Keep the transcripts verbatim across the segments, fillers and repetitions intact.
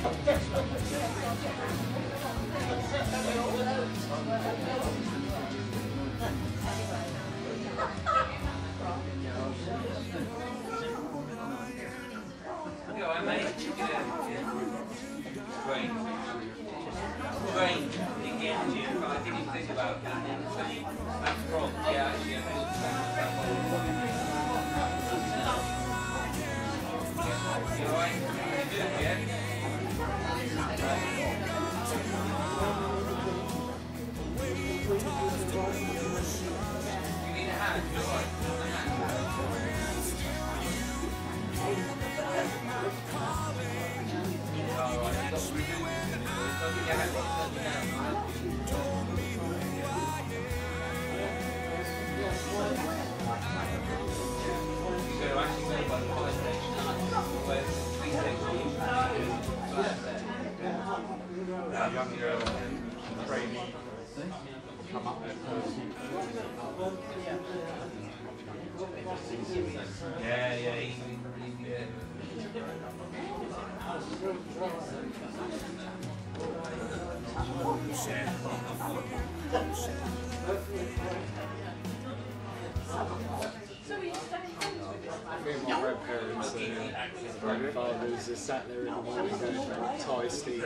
Yeah, yeah, he, yeah. Me and my grandparents and grandfathers just sat there in the morning going, tie Steve.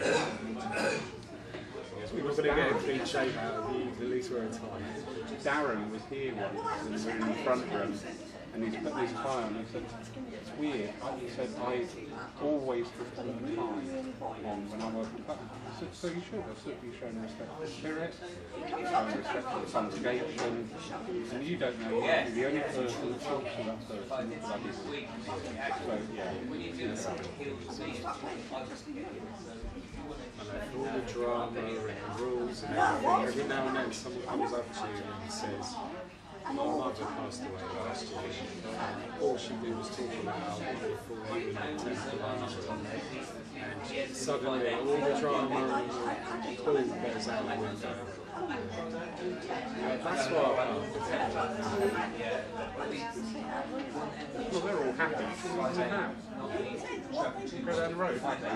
We were going to get a clean shave out of the, at least wear a tie. Darren was here once, and we were in the front room, and he's put this tie on. He said, it's weird. He said, I always put a tie on when I work in the I said, so you should. I said, you're showing respect to the spirit, you're showing respect to the congregation, and you don't know, you might be the only person that talks to that person that loves you. So, yeah. And all the drama and the rules and everything, every now and then someone comes up to you and says, my mother passed away last year, and all she did was talk about how wonderful you and the temple are. And suddenly all the drama and the pool goes out the window. Yeah, that's what I want. Well, they're all happy. What's it now? Go down the road.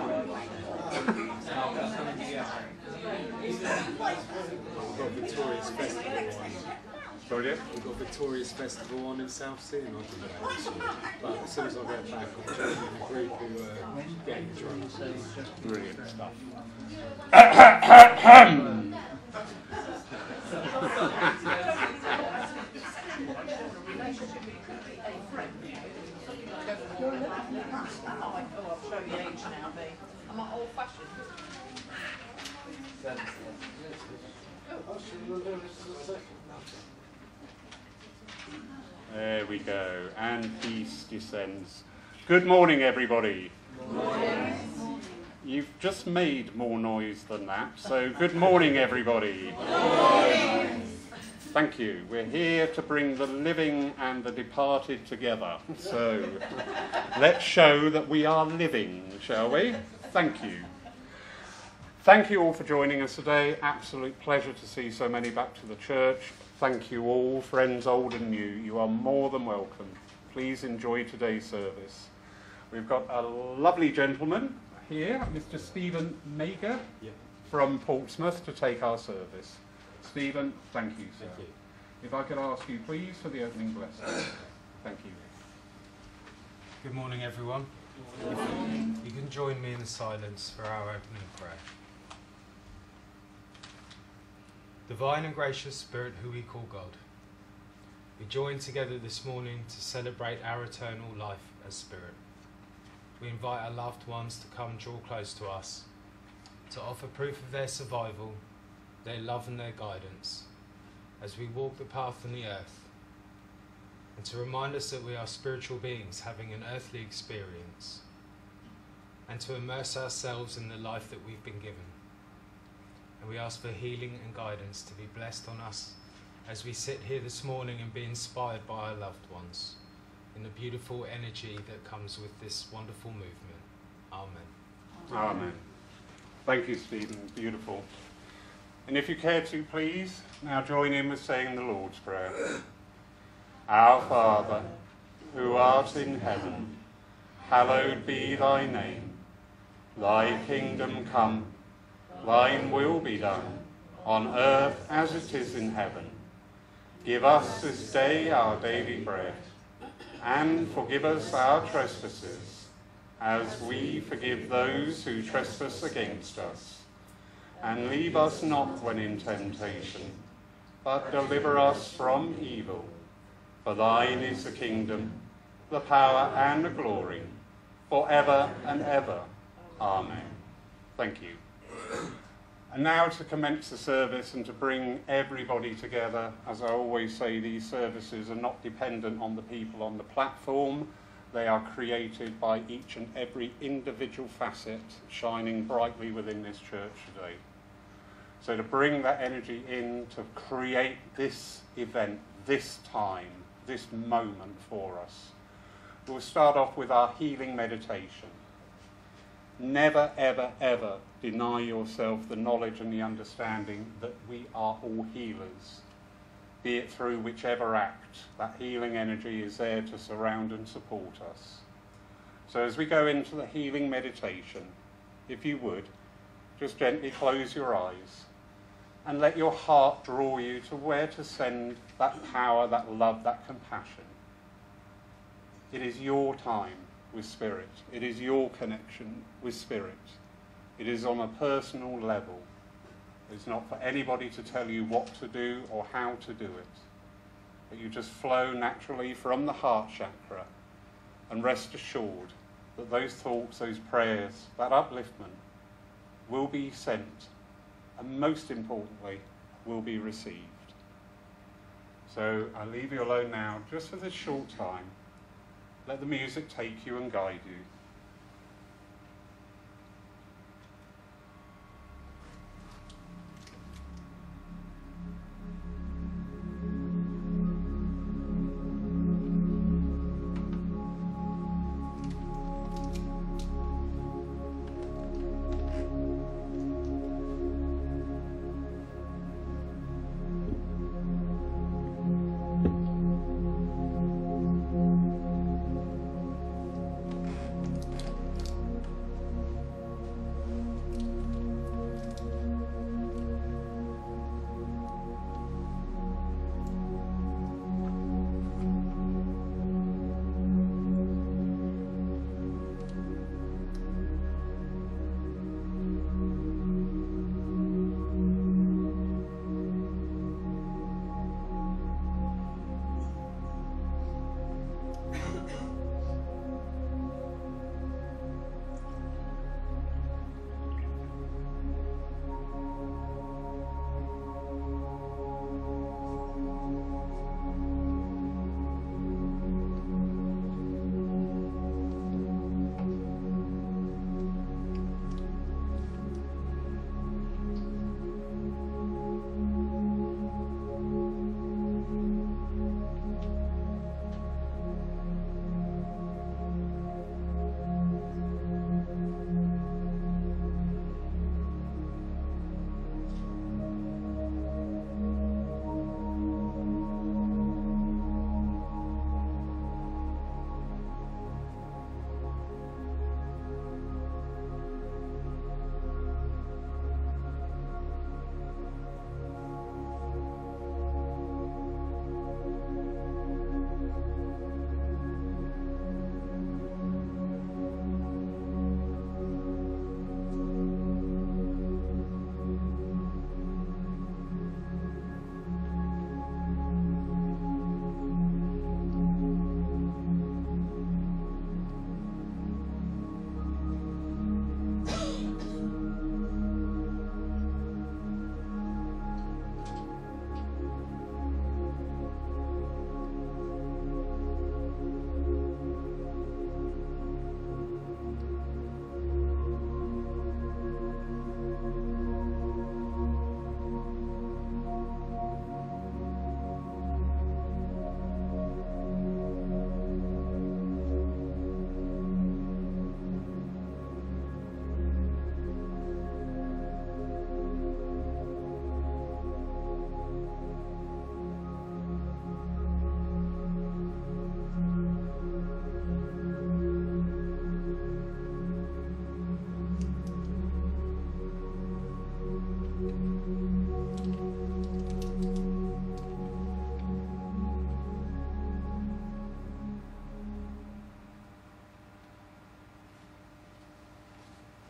We've got Victoria's Festival on. Sorry, dear? We've got Victoria's Festival on in South Sea, and I'll do that this year. But as soon as I get back, I'll join a group who are getting drunk. Brilliant stuff. I'm old fashioned. There we go, and peace descends. Good morning, everybody. Good morning. You've just made more noise than that, so good morning, everybody. Good morning. Thank you. We're here to bring the living and the departed together. So let's show that we are living, shall we? Thank you. Thank you all for joining us today. Absolute pleasure to see so many back to the church. Thank you all, friends old and new. You are more than welcome. Please enjoy today's service. We've got a lovely gentleman here, Mister Stephen Mager, Yeah. from Portsmouth, to take our service. Stephen, thank you, sir. Thank you. If I could ask you, please, for the opening blessing. Thank you. Good morning, everyone. You can join me in the silence for our opening prayer. Divine and gracious Spirit, who we call God, we join together this morning to celebrate our eternal life as Spirit. We invite our loved ones to come draw close to us, to offer proof of their survival, their love and their guidance, as we walk the path on the earth, and to remind us that we are spiritual beings having an earthly experience, and to immerse ourselves in the life that we've been given. And we ask for healing and guidance to be blessed on us as we sit here this morning and be inspired by our loved ones in the beautiful energy that comes with this wonderful movement. Amen. Amen. Thank you, Stephen. Beautiful. And if you care to, please, now join in with saying the Lord's Prayer. Our Father, who art in heaven, hallowed be thy name. Thy kingdom come, thine will be done, on earth as it is in heaven. Give us this day our daily bread, and forgive us our trespasses, as we forgive those who trespass against us. And leave us not when in temptation, but deliver us from evil. For thine is the kingdom, the power and the glory, for ever and ever. Amen. Thank you. And now to commence the service and to bring everybody together. As I always say, these services are not dependent on the people on the platform. They are created by each and every individual facet shining brightly within this church today. So to bring that energy in, to create this event, this time, this moment for us, we'll start off with our healing meditation. Never, ever, ever deny yourself the knowledge and the understanding that we are all healers, be it through whichever act. That healing energy is there to surround and support us. So as we go into the healing meditation, if you would, just gently close your eyes and let your heart draw you to where to send that power, that love, that compassion. It is your time with Spirit. It is your connection with Spirit. It is on a personal level. It's not for anybody to tell you what to do or how to do it. But you just flow naturally from the heart chakra and rest assured that those thoughts, those prayers, that upliftment will be sent and most importantly will be received. So I leave you alone now just for this short time. Let the music take you and guide you.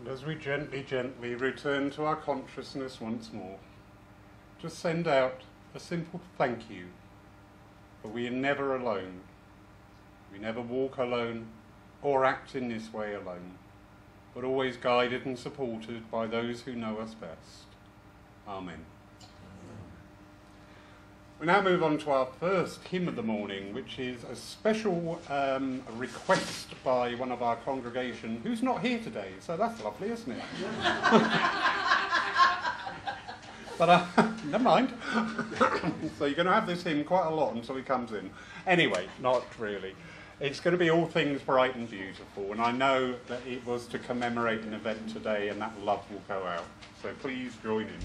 And as we gently, gently return to our consciousness once more, just send out a simple thank you, for we are never alone. We never walk alone or act in this way alone, but always guided and supported by those who know us best. Amen. We now move on to our first hymn of the morning, which is a special um, request by one of our congregation who's not here today, so that's lovely, isn't it? But uh, never mind. So you're going to have this hymn quite a lot until he comes in. Anyway, not really. It's going to be all things bright and beautiful, and I know that it was to commemorate an event today, and that love will go out. So please join in.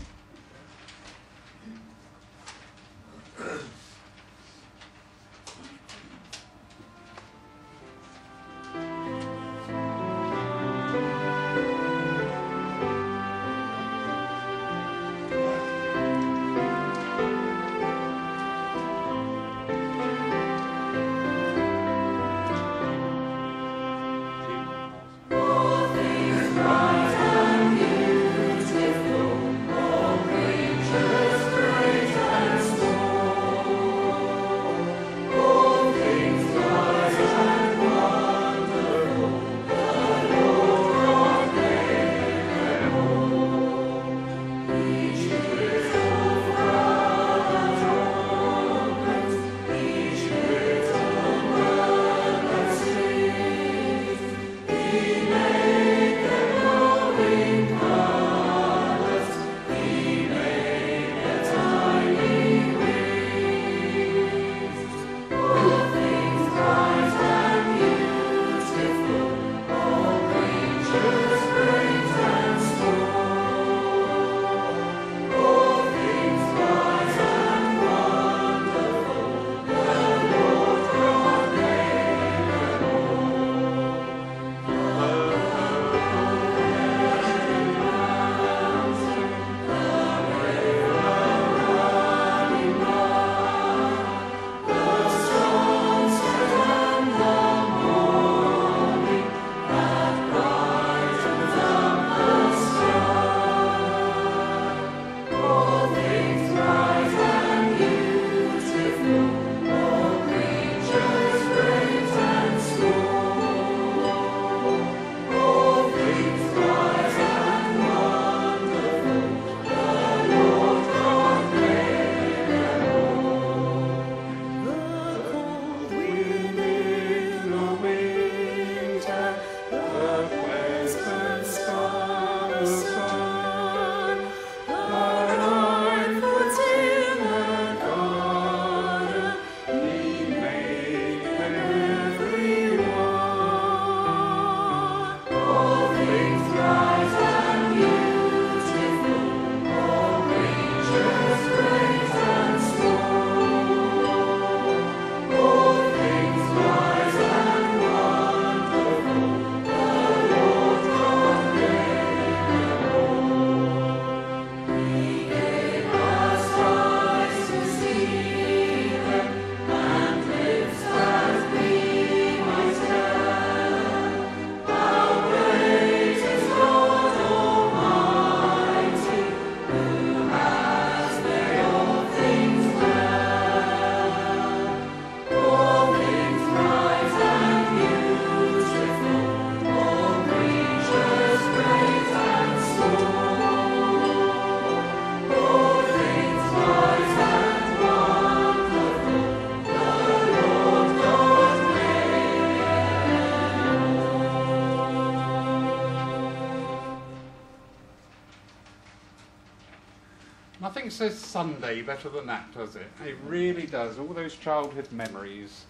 Nothing says Sunday better than that, does it? It really does. All those childhood memories.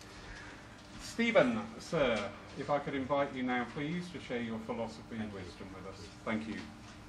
Stephen, sir, if I could invite you now, please, to share your philosophy and wisdom with us. Thank you.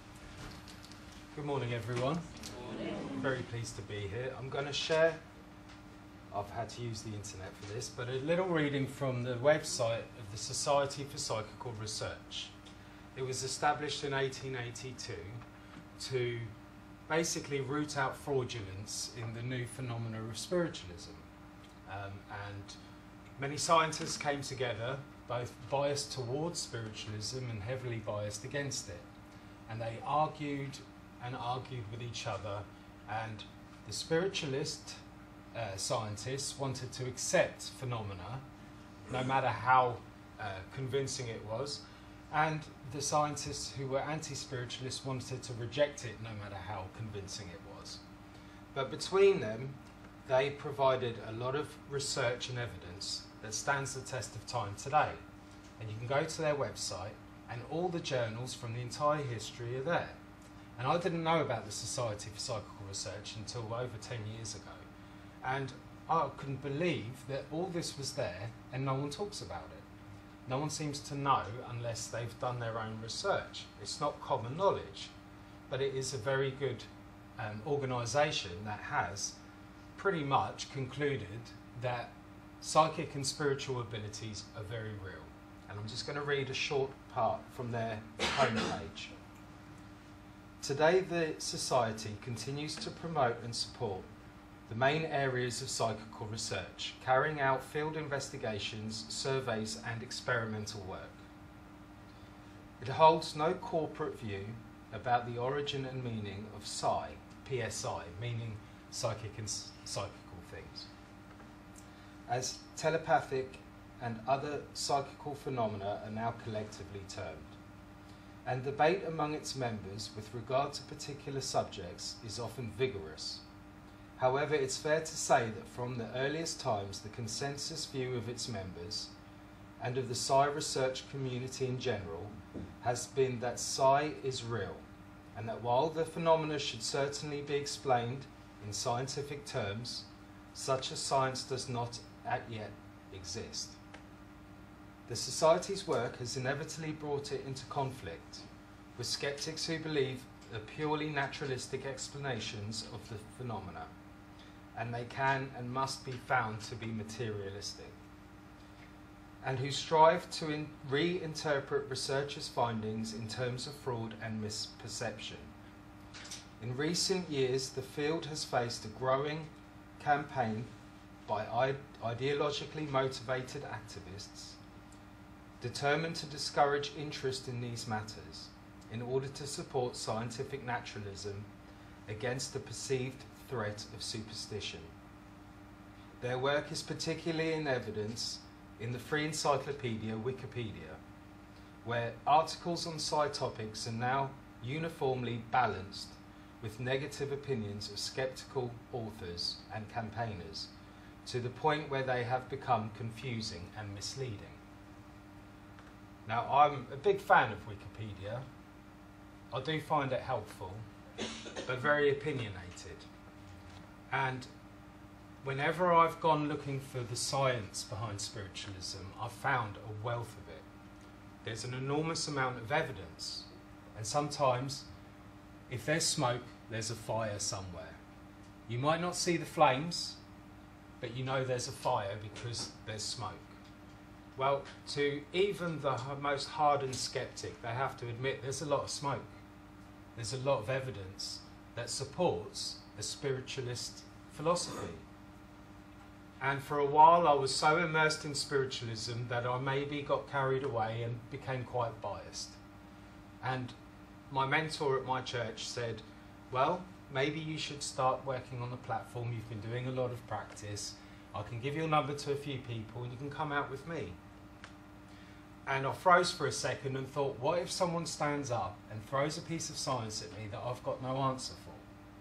Good morning, everyone. I'm very pleased to be here. I'm going to share, I've had to use the internet for this, but a little reading from the website of the Society for Psychical Research. It was established in eighteen eighty-two to basically root out fraudulence in the new phenomena of spiritualism. Um, and many scientists came together, both biased towards spiritualism and heavily biased against it. And they argued and argued with each other, and the spiritualist uh, scientists wanted to accept phenomena, no matter how uh, convincing it was, and the scientists who were anti-spiritualists wanted to reject it, no matter how convincing it was. But between them, they provided a lot of research and evidence that stands the test of time today. And you can go to their website, and all the journals from the entire history are there. And I didn't know about the Society for Psychical Research until over ten years ago. And I couldn't believe that all this was there and no one talks about it. No one seems to know unless they've done their own research. It's not common knowledge, but it is a very good um, organisation that has pretty much concluded that psychic and spiritual abilities are very real. And I'm just going to read a short part from their homepage. Today, the Society continues to promote and support the main areas of psychical research, carrying out field investigations, surveys and experimental work. It holds no corporate view about the origin and meaning of psi, P S I, meaning psychic and psychical things, as telepathic and other psychical phenomena are now collectively termed. And debate among its members with regard to particular subjects is often vigorous. However, it's fair to say that from the earliest times, the consensus view of its members and of the psi research community in general has been that psi is real, and that while the phenomena should certainly be explained in scientific terms, such a science does not as yet exist. The Society's work has inevitably brought it into conflict with skeptics who believe the purely naturalistic explanations of the phenomena, and they can and must be found to be materialistic, and who strive to in reinterpret researchers' findings in terms of fraud and misperception. In recent years, the field has faced a growing campaign by ide ideologically motivated activists determined to discourage interest in these matters in order to support scientific naturalism against the perceived threat of superstition. Their work is particularly in evidence in the free encyclopedia Wikipedia, where articles on psi topics are now uniformly balanced with negative opinions of skeptical authors and campaigners, to the point where they have become confusing and misleading. Now, I'm a big fan of Wikipedia. I do find it helpful, but very opinionated. And whenever I've gone looking for the science behind spiritualism, I've found a wealth of it. There's an enormous amount of evidence, and sometimes if there's smoke, there's a fire somewhere. You might not see the flames, but you know there's a fire because there's smoke. Well, to even the most hardened skeptic, they have to admit there's a lot of smoke. There's a lot of evidence that supports a spiritualist philosophy. And for a while I was so immersed in spiritualism that I maybe got carried away and became quite biased. And my mentor at my church said, well, maybe you should start working on the platform. You've been doing a lot of practice. I can give your number to a few people and you can come out with me. And I froze for a second and thought, what if someone stands up and throws a piece of science at me that I've got no answer for?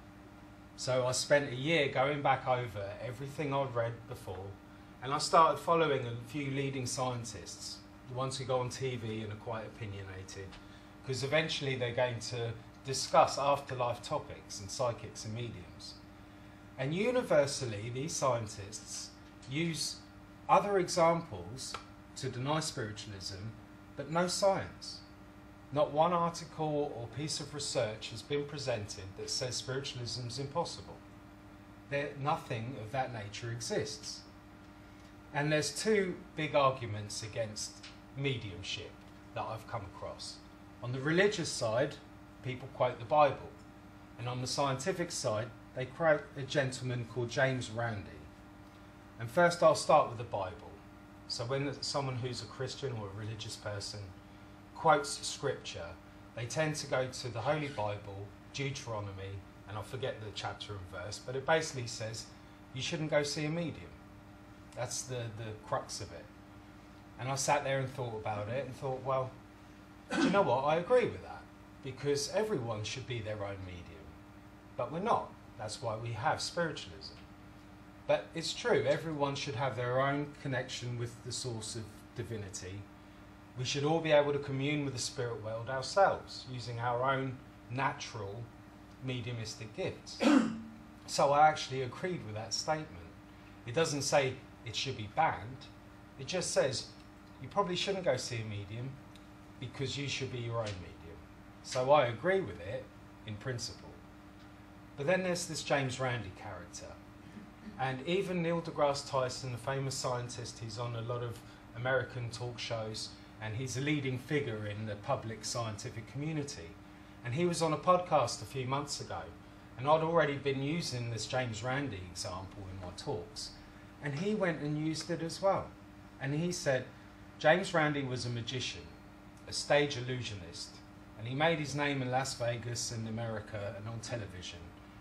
So I spent a year going back over everything I'd read before, and I started following a few leading scientists, the ones who go on T V and are quite opinionated, because eventually they're going to discuss afterlife topics and psychics and mediums. And universally, these scientists use other examples to deny spiritualism, but no science. Not one article or piece of research has been presented that says spiritualism is impossible. There, nothing of that nature exists. And there's two big arguments against mediumship that I've come across. On the religious side, people quote the Bible. And on the scientific side, they quote a gentleman called James Randi. And first I'll start with the Bible. So when someone who's a Christian or a religious person quotes scripture, they tend to go to the Holy Bible, Deuteronomy, and I forget the chapter and verse, but it basically says you shouldn't go see a medium. That's the, the crux of it. And I sat there and thought about it and thought, well, do you know what? I agree with that, because everyone should be their own medium. But we're not. That's why we have spiritualism. But it's true, everyone should have their own connection with the source of divinity. We should all be able to commune with the spirit world ourselves, using our own natural mediumistic gifts. So I actually agreed with that statement. It doesn't say it should be banned. It just says you probably shouldn't go see a medium because you should be your own medium. So I agree with it in principle. But then there's this James Randi character. And even Neil deGrasse Tyson, a famous scientist, he's on a lot of American talk shows, and he's a leading figure in the public scientific community. And he was on a podcast a few months ago, and I'd already been using this James Randi example in my talks, and he went and used it as well. And he said James Randi was a magician, a stage illusionist, and he made his name in Las Vegas and America and on television.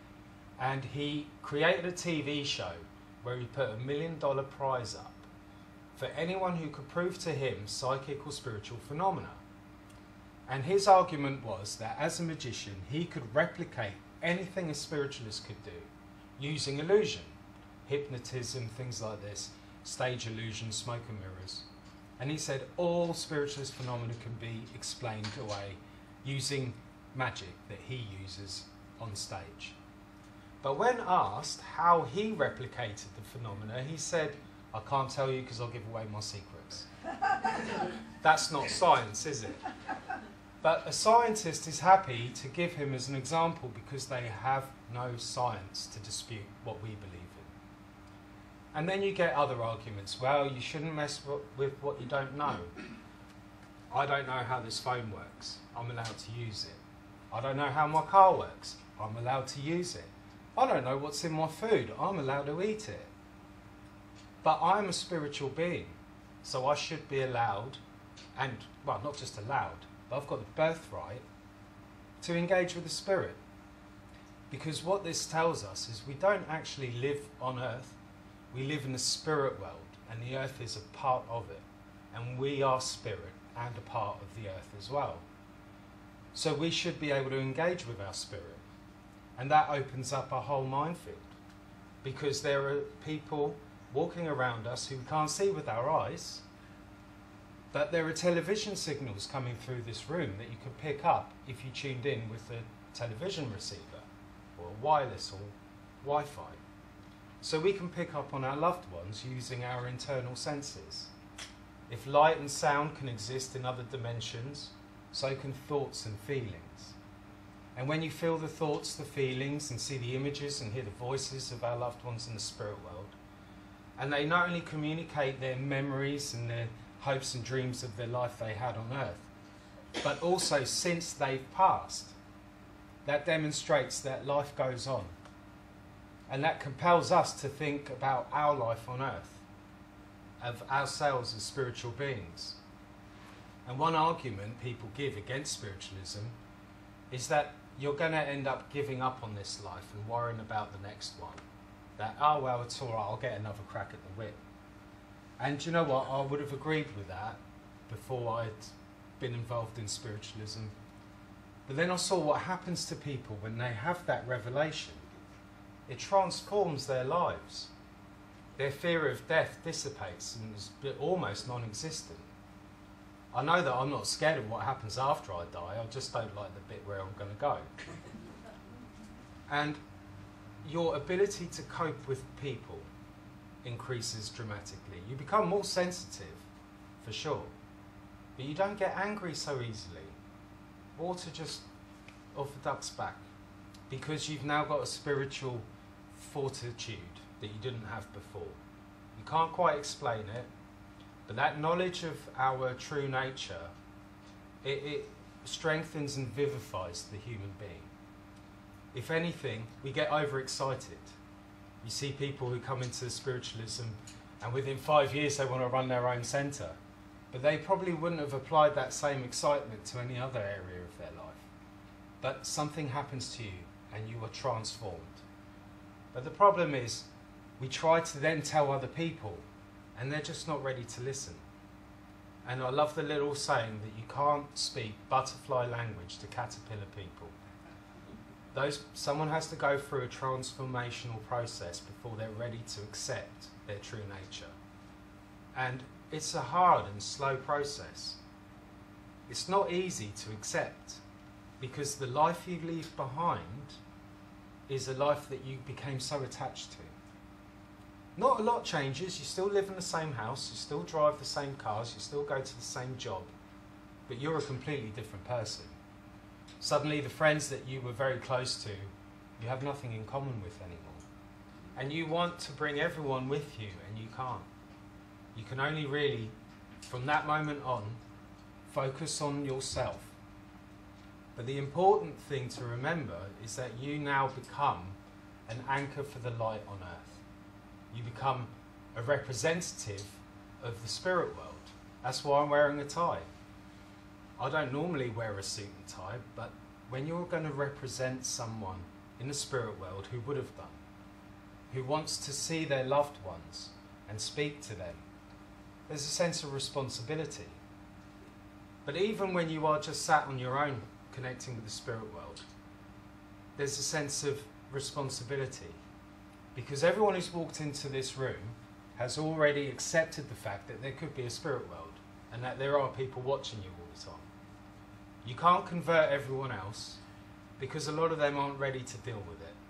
And he created a T V show where he put a million dollar prize up for anyone who could prove to him psychic or spiritual phenomena. And his argument was that as a magician, he could replicate anything a spiritualist could do using illusion, hypnotism, things like this, stage illusion, smoke and mirrors. And he said all spiritualist phenomena can be explained away using magic that he uses on stage. But when asked how he replicated the phenomena, he said, I can't tell you because I'll give away my secrets. That's not science, is it? But a scientist is happy to give him as an example because they have no science to dispute what we believe in. And then you get other arguments. Well, you shouldn't mess with what you don't know. I don't know how this phone works. I'm allowed to use it. I don't know how my car works. I'm allowed to use it. I don't know what's in my food. I'm allowed to eat it. But I'm a spiritual being, so I should be allowed, and, well, not just allowed, but I've got the birthright to engage with the spirit. Because what this tells us is we don't actually live on earth. We live in the spirit world, and the earth is a part of it. And we are spirit and a part of the earth as well. So we should be able to engage with our spirit. And that opens up a whole minefield, because there are people walking around us who we can't see with our eyes, but there are television signals coming through this room that you could pick up if you tuned in with a television receiver or a wireless or Wi-Fi. So we can pick up on our loved ones using our internal senses. If light and sound can exist in other dimensions, so can thoughts and feelings. And when you feel the thoughts, the feelings, and see the images and hear the voices of our loved ones in the spirit world, and they not only communicate their memories and their hopes and dreams of their life they had on earth, but also since they've passed, that demonstrates that life goes on. And that compels us to think about our life on earth, of ourselves as spiritual beings. And one argument people give against spiritualism is that you're going to end up giving up on this life and worrying about the next one. That, oh well, it's all right, I'll get another crack at the whip. And do you know what? I would have agreed with that before I'd been involved in spiritualism. But then I saw what happens to people when they have that revelation. It transforms their lives. Their fear of death dissipates and is almost non-existent. I know that I'm not scared of what happens after I die, I just don't like the bit where I'm going to go. And your ability to cope with people increases dramatically. You become more sensitive, for sure, but you don't get angry so easily. Water just off the duck's back, because you've now got a spiritual fortitude that you didn't have before. You can't quite explain it, but that knowledge of our true nature, it, it strengthens and vivifies the human being. If anything, we get overexcited. You see people who come into spiritualism and within five years they want to run their own centre. but they probably wouldn't have applied that same excitement to any other area of their life. But something happens to you and you are transformed. But the problem is, we try to then tell other people and they're just not ready to listen. And I love the little saying that you can't speak butterfly language to caterpillar people. Those, someone has to go through a transformational process before they're ready to accept their true nature. And it's a hard and slow process. It's not easy to accept because the life you leave behind is a life that you became so attached to. Not a lot changes. You still live in the same house, you still drive the same cars, you still go to the same job, but you're a completely different person. Suddenly the friends that you were very close to, you have nothing in common with anymore. And you want to bring everyone with you, and you can't. You can only really, from that moment on, focus on yourself. But the important thing to remember is that you now become an anchor for the light on earth. You become a representative of the spirit world. That's why I'm wearing a tie. I don't normally wear a suit and tie, but when you're going to represent someone in the spirit world who would have done, who wants to see their loved ones and speak to them, there's a sense of responsibility. But even when you are just sat on your own connecting with the spirit world, there's a sense of responsibility. Because everyone who's walked into this room has already accepted the fact that there could be a spirit world and that there are people watching you all the time. You can't convert everyone else because a lot of them aren't ready to deal with it.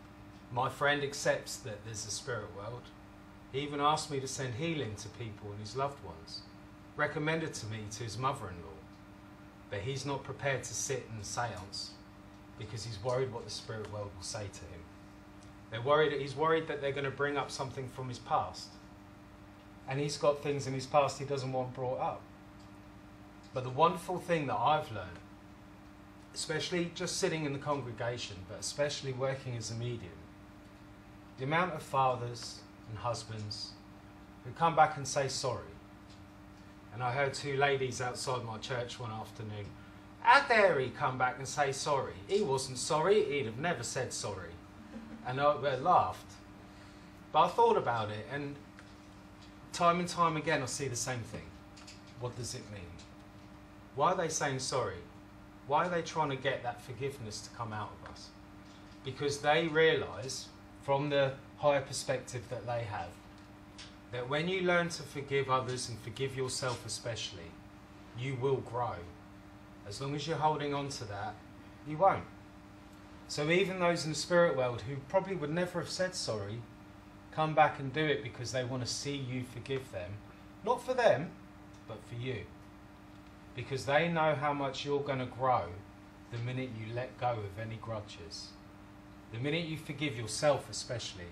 My friend accepts that there's a spirit world. He even asked me to send healing to people and his loved ones, recommended to me to his mother-in-law, but he's not prepared to sit in seance because he's worried what the spirit world will say to him. They're worried, he's worried that they're going to bring up something from his past. And he's got things in his past he doesn't want brought up. But the wonderful thing that I've learned, especially just sitting in the congregation, but especially working as a medium, the amount of fathers and husbands who come back and say sorry. And I heard two ladies outside my church one afternoon, how dare he come back and say sorry? He wasn't sorry, he'd have never said sorry. And I, I laughed. But I thought about it, and time and time again I see the same thing. What does it mean? Why are they saying sorry? Why are they trying to get that forgiveness to come out of us? Because they realise, from the higher perspective that they have, that when you learn to forgive others and forgive yourself especially, you will grow. As long as you're holding on to that, you won't. So even those in the spirit world who probably would never have said sorry, come back and do it because they want to see you forgive them. Not for them, but for you. Because they know how much you're going to grow the minute you let go of any grudges. The minute you forgive yourself especially.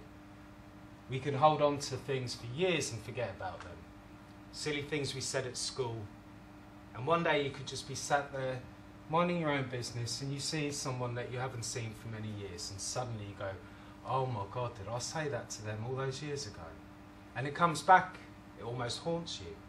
We can hold on to things for years and forget about them. Silly things we said at school. And one day you could just be sat there minding your own business and you see someone that you haven't seen for many years and suddenly you go, oh my God, did I say that to them all those years ago? And it comes back, it almost haunts you.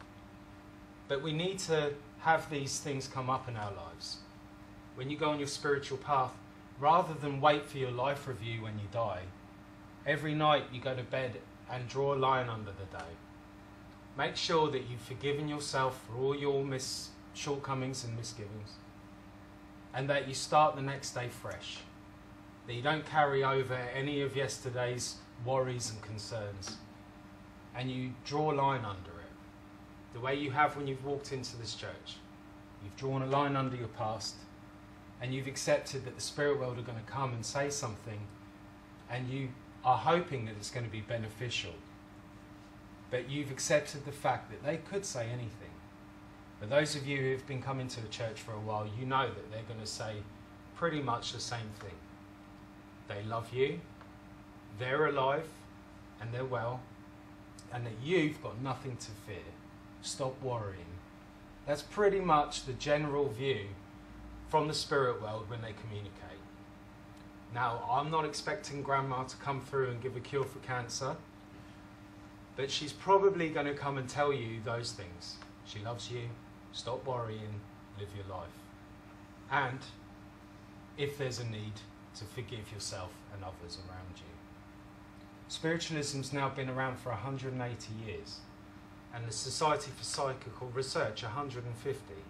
But we need to have these things come up in our lives. When you go on your spiritual path, rather than wait for your life review when you die, every night you go to bed and draw a line under the day. Make sure that you've forgiven yourself for all your mis- shortcomings and misgivings, and that you start the next day fresh. That you don't carry over any of yesterday's worries and concerns, and you draw a line under it. The way you have when you've walked into this church. You've drawn a line under your past, and you've accepted that the spirit world are going to come and say something, and you are hoping that it's going to be beneficial. But you've accepted the fact that they could say anything. But those of you who've been coming to the church for a while, you know that they're going to say pretty much the same thing. They love you, they're alive, and they're well, and that you've got nothing to fear. Stop worrying. That's pretty much the general view from the spirit world when they communicate. Now, I'm not expecting Grandma to come through and give a cure for cancer, but she's probably going to come and tell you those things. She loves you. Stop worrying. Live your life. And if there's a need, to forgive yourself and others around you. Spiritualism's now been around for one hundred eighty years, and the Society for Psychical Research one hundred fifty.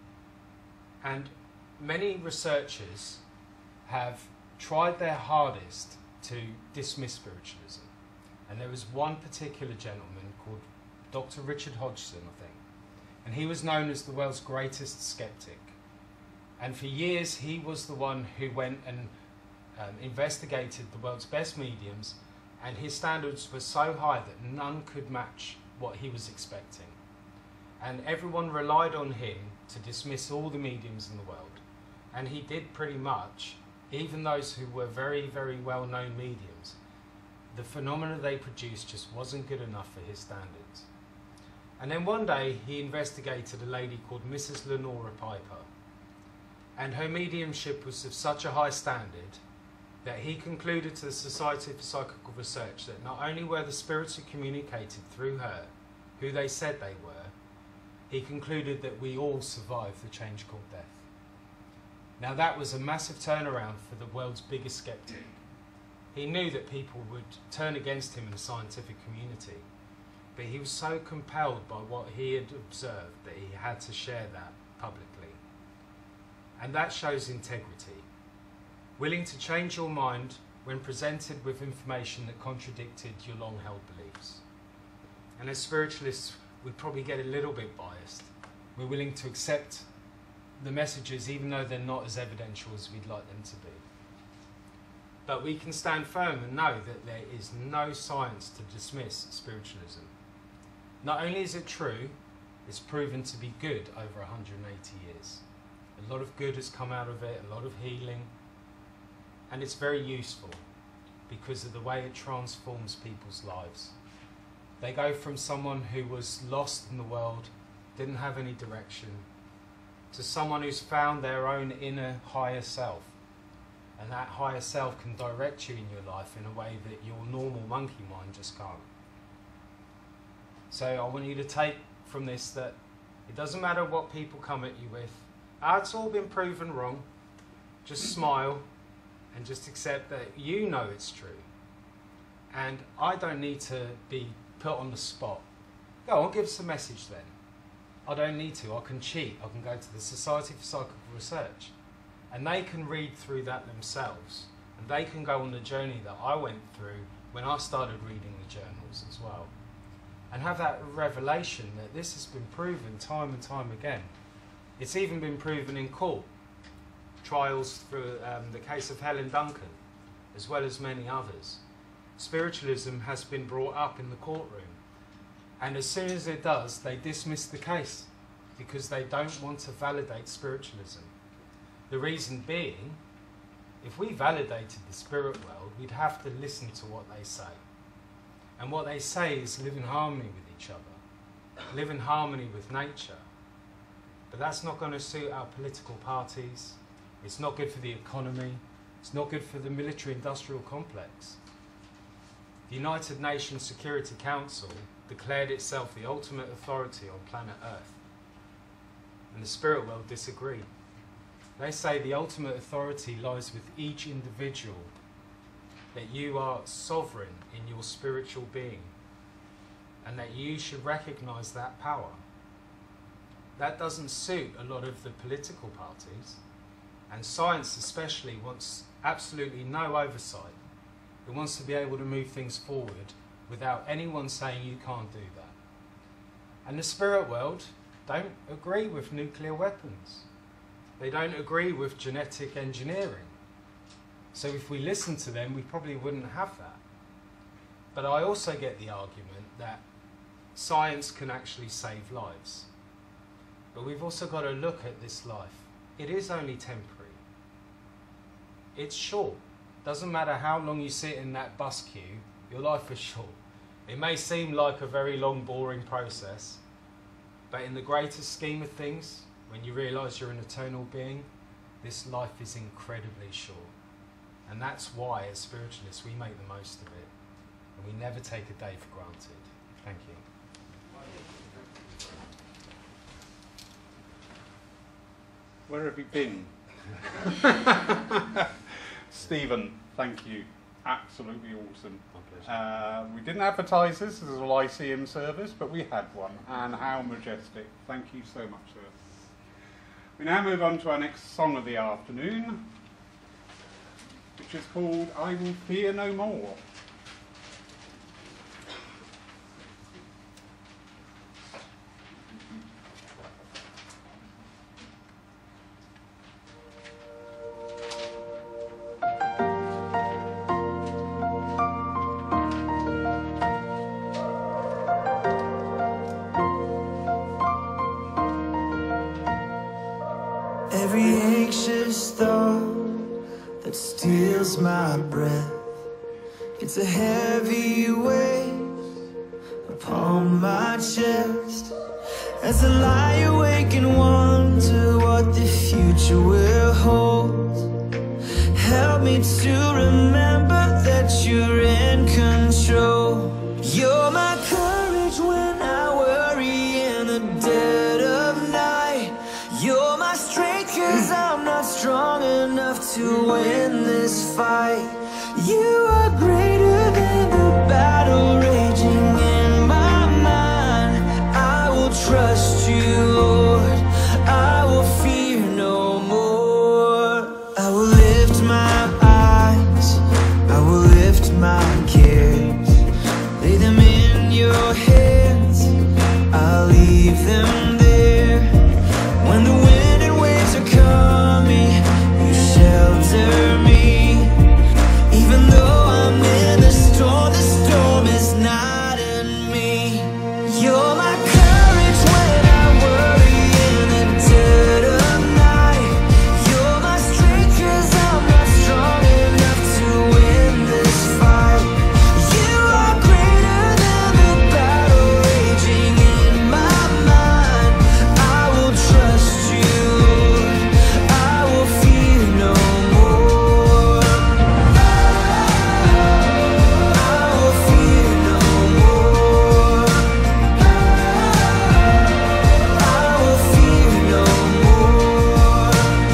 And many researchers have tried their hardest to dismiss spiritualism. And there was one particular gentleman called Doctor Richard Hodgson, I think, and he was known as the world's greatest skeptic. And for years he was the one who went and um, investigated the world's best mediums, and his standards were so high that none could match what he was expecting. And everyone relied on him to dismiss all the mediums in the world. And he did pretty much, even those who were very, very well-known mediums. The phenomena they produced just wasn't good enough for his standards. And then one day he investigated a lady called Missus Lenora Piper. And her mediumship was of such a high standard that he concluded to the Society for Psychical Research that not only were the spirits who communicated through her who they said they were, he concluded that we all survived the change called death. Now that was a massive turnaround for the world's biggest skeptic. He knew that people would turn against him in the scientific community, but he was so compelled by what he had observed that he had to share that publicly. And that shows integrity. Willing to change your mind when presented with information that contradicted your long-held beliefs. And as spiritualists, we probably get a little bit biased. We're willing to accept the messages even though they're not as evidential as we'd like them to be. But we can stand firm and know that there is no science to dismiss spiritualism. Not only is it true, it's proven to be good over one hundred eighty years. A lot of good has come out of it, a lot of healing, and it's very useful because of the way it transforms people's lives. They go from someone who was lost in the world, didn't have any direction, to someone who's found their own inner higher self. And that higher self can direct you in your life in a way that your normal monkey mind just can't. So I want you to take from this that it doesn't matter what people come at you with. Ah, it's all been proven wrong. Just smile and just accept that you know it's true. And I don't need to be put on the spot. Go on, give us a message then. I don't need to. I can cheat. I can go to the Society for Psychical Research. And they can read through that themselves. And they can go on the journey that I went through when I started reading the journals as well. And have that revelation that this has been proven time and time again. It's even been proven in court. Trials through um, the case of Helen Duncan, as well as many others. Spiritualism has been brought up in the courtroom. And as soon as it does, they dismiss the case because they don't want to validate spiritualism. The reason being, if we validated the spirit world, we'd have to listen to what they say. And what they say is live in harmony with each other, live in harmony with nature. But that's not going to suit our political parties. It's not good for the economy. It's not good for the military-industrial complex. The United Nations Security Council declared itself the ultimate authority on planet Earth. And the spirit world disagree. They say the ultimate authority lies with each individual, that you are sovereign in your spiritual being, and that you should recognize that power. That doesn't suit a lot of the political parties, and science especially wants absolutely no oversight. It wants to be able to move things forward without anyone saying you can't do that. And the spirit world don't agree with nuclear weapons. They don't agree with genetic engineering. So if we listen to them, we probably wouldn't have that. But I also get the argument that science can actually save lives. But we've also got to look at this life. It is only temporary. It's short. Doesn't matter how long you sit in that bus queue, your life is short. It may seem like a very long, boring process, but in the greater scheme of things, when you realise you're an eternal being, this life is incredibly short. And that's why, as spiritualists, we make the most of it. And we never take a day for granted. Thank you. Where have you been? Stephen, thank you. Absolutely awesome. Uh, we didn't advertise this as a Lyceum service, but we had one, and how majestic. Thank you so much, sir. We now move on to our next song of the afternoon, which is called I Will Fear No More. Every anxious thought that steals my breath, it's a heavy weight upon my chest. As I lie awake and wonder what the future will hold, help me to remember that you're in control. You're my courage when I worry in the dead of night. You're my strength, 'cause I'm not strong enough to win this fight. You are greater than the battle raging in my mind. I will trust you, Lord. I will fear no more. I will lift my eyes, I will lift my cares, lay them in your hands, I'll leave them there. When the wind and waves are coming, you shelter me. Even though I'm in the storm, the storm is not in me. You're my courage when I worry in the dead of night. You're my strength, 'cause I'm not strong enough to win this fight. You are greater than the battle raging in my mind. I will trust you, Lord. I will fear no more. I will fear no more. I will fear no more.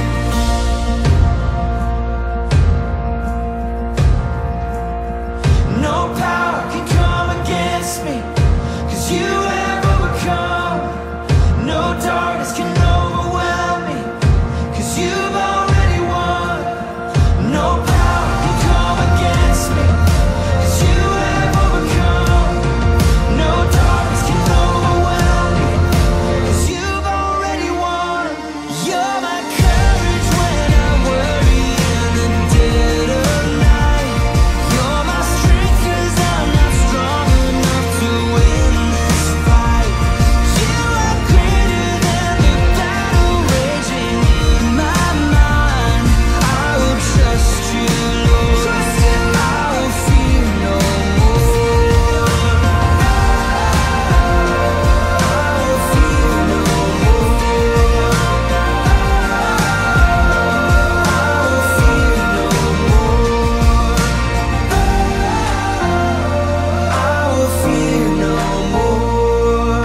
No power can come against me, 'cause you have overcome. No darkness can overwhelm me, 'cause you've already won. No power can come against me, 'cause you have overcome. No darkness can overwhelm me, 'cause you've already won. You're my courage when I worry in the dead of night. You're my strength, 'cause I'm not strong enough to win this fight. You are greater than the battle raging in my mind. I will trust you, Lord. I will fear no more. I will fear no more. I will fear no more. I will fear no more.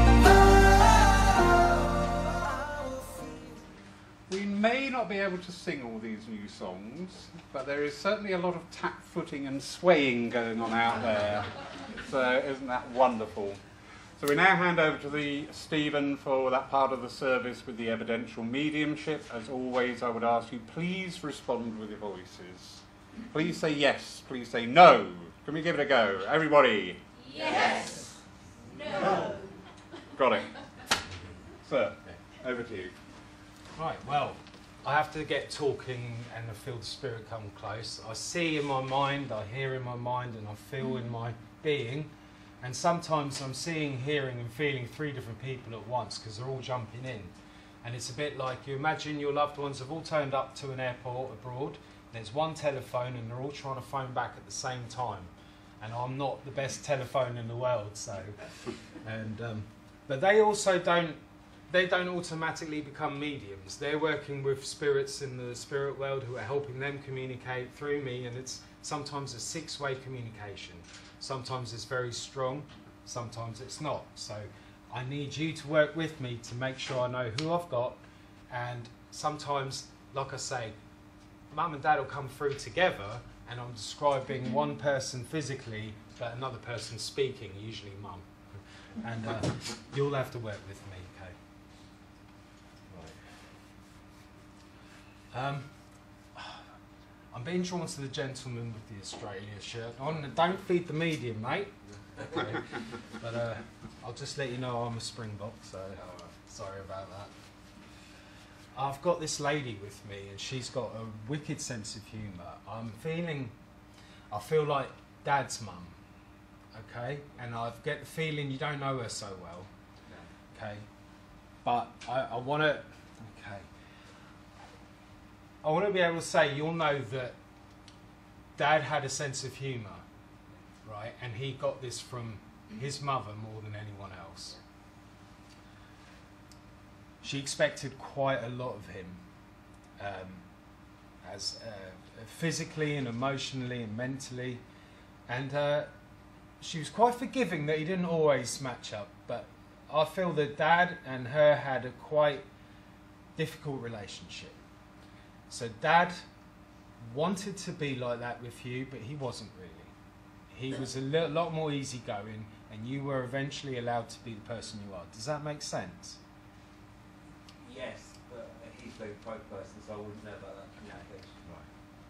We may not be able to sing all these new songs, but there is certainly a lot of tap footing and swaying going on out there. So isn't that wonderful? So we now hand over to the Stephen for that part of the service with the evidential mediumship. As always, I would ask you, please respond with your voices. Please say yes, please say no. Can we give it a go? Everybody. Yes. No. Got it. Sir, over to you. Right, well, I have to get talking and I feel the spirit come close. I see in my mind, I hear in my mind, and I feel in my being. And sometimes I'm seeing, hearing and feeling three different people at once because they're all jumping in. And it's a bit like you imagine your loved ones have all turned up to an airport abroad, there's one telephone and they're all trying to phone back at the same time. And I'm not the best telephone in the world, so... and um, but they also don't, they don't automatically become mediums. They're working with spirits in the spirit world who are helping them communicate through me, and it's sometimes a six-way communication. Sometimes it's very strong, sometimes it's not. So I need you to work with me to make sure I know who I've got and sometimes, like I say, mum and dad will come through together, and I'm describing one person physically, but another person speaking, usually mum. And uh, you'll have to work with me, okay? Right. Um, I'm being drawn to the gentleman with the Australia shirt on. Don't feed the medium, mate. Okay. But uh, I'll just let you know I'm a Springbok, so uh, sorry about that. I've got this lady with me, and she's got a wicked sense of humour. I'm feeling, I feel like Dad's mum, okay? And I get the feeling you don't know her so well, okay? But I, I want to, okay. I want to be able to say you'll know that Dad had a sense of humour, right? And he got this from his mother more than anyone else. She expected quite a lot of him, um, as uh, physically and emotionally and mentally, and uh, she was quite forgiving that he didn't always match up. But I feel that Dad and her had a quite difficult relationship. So Dad wanted to be like that with you, but he wasn't really. He was a li- lot more easygoing, and you were eventually allowed to be the person you are. Does that make sense? Yes, but he's a very private person, so I wouldn't know about that communication. Right.